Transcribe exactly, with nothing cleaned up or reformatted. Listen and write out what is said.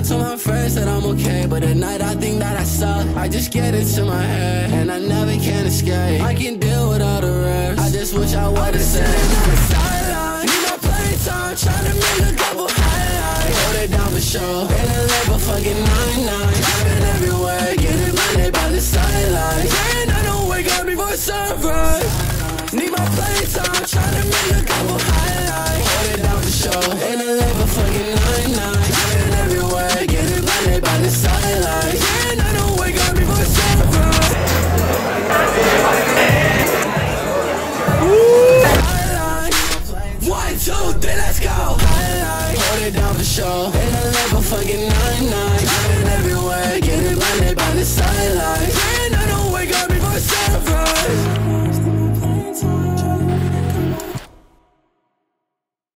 told my friends that I'm okay, but at night I think that I suck. I just get into my head, and I never can escape. I can deal with all the rest, I just wish I would've said on the sideline. Need my playtime, tryna make a couple highlights. Hold it down for sure, and I live a fucking nine nine. Driving everywhere, getting money by the sidelines. And I don't wake up before sunrise. Need my playtime, tryna make a couple highlights. Hold it down for sure, and I live a fucking nine nine. Driving everywhere, getting money by the sidelines. And I don't wake up before sunrise. One, two, three, let's go. Highlight, hold it down for sure. And I live a fucking nine nine. Driving everywhere, getting money by the sidelines. And I don't wake up before sunrise.